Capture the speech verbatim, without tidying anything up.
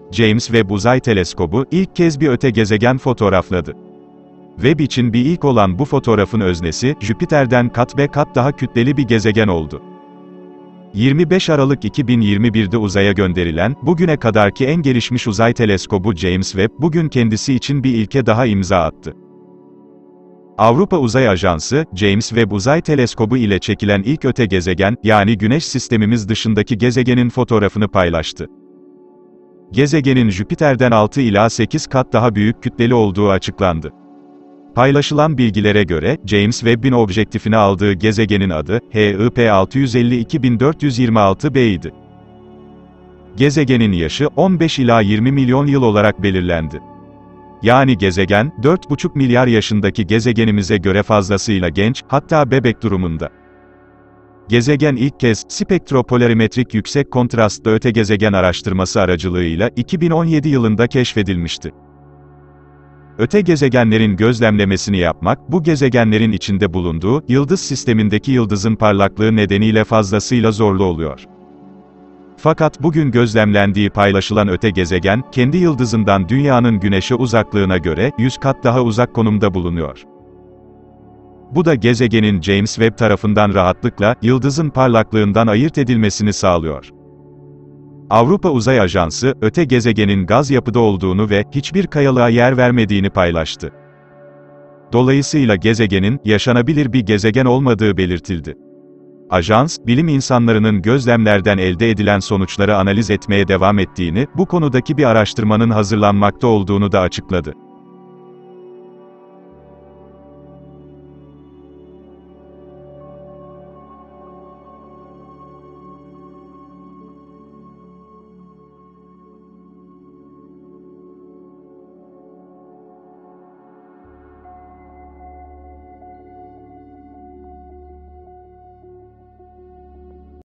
James Webb Uzay Teleskobu, ilk kez bir öte gezegen fotoğrafladı. Webb için bir ilk olan bu fotoğrafın öznesi, Jüpiter'den kat be kat daha kütleli bir gezegen oldu. yirmi beş Aralık iki bin yirmi bir'de uzaya gönderilen, bugüne kadarki en gelişmiş uzay teleskobu James Webb, bugün kendisi için bir ilke daha imza attı. Avrupa Uzay Ajansı, James Webb Uzay Teleskobu ile çekilen ilk öte gezegen, yani Güneş sistemimiz dışındaki gezegenin fotoğrafını paylaştı. Gezegenin Jüpiter'den altı ila sekiz kat daha büyük kütleli olduğu açıklandı. Paylaşılan bilgilere göre, James Webb'in objektifine aldığı gezegenin adı, H I P altı yüz elli iki bin dört yüz yirmi altı b idi. Gezegenin yaşı, on beş ila yirmi milyon yıl olarak belirlendi. Yani gezegen, dört buçuk milyar yaşındaki gezegenimize göre fazlasıyla genç, hatta bebek durumunda. Gezegen ilk kez, spektropolarimetrik yüksek kontrastlı öte gezegen araştırması aracılığıyla, iki bin on yedi yılında keşfedilmişti. Öte gezegenlerin gözlemlemesini yapmak, bu gezegenlerin içinde bulunduğu, yıldız sistemindeki yıldızın parlaklığı nedeniyle fazlasıyla zorlu oluyor. Fakat bugün gözlemlendiği paylaşılan öte gezegen, kendi yıldızından Dünya'nın Güneş'e uzaklığına göre, yüz kat daha uzak konumda bulunuyor. Bu da gezegenin James Webb tarafından rahatlıkla, yıldızın parlaklığından ayırt edilmesini sağlıyor. Avrupa Uzay Ajansı, öte gezegenin gaz yapıda olduğunu ve hiçbir kayalığa yer vermediğini paylaştı. Dolayısıyla gezegenin, yaşanabilir bir gezegen olmadığı belirtildi. Ajans, bilim insanlarının gözlemlerden elde edilen sonuçları analiz etmeye devam ettiğini, bu konudaki bir araştırmanın hazırlanmakta olduğunu da açıkladı.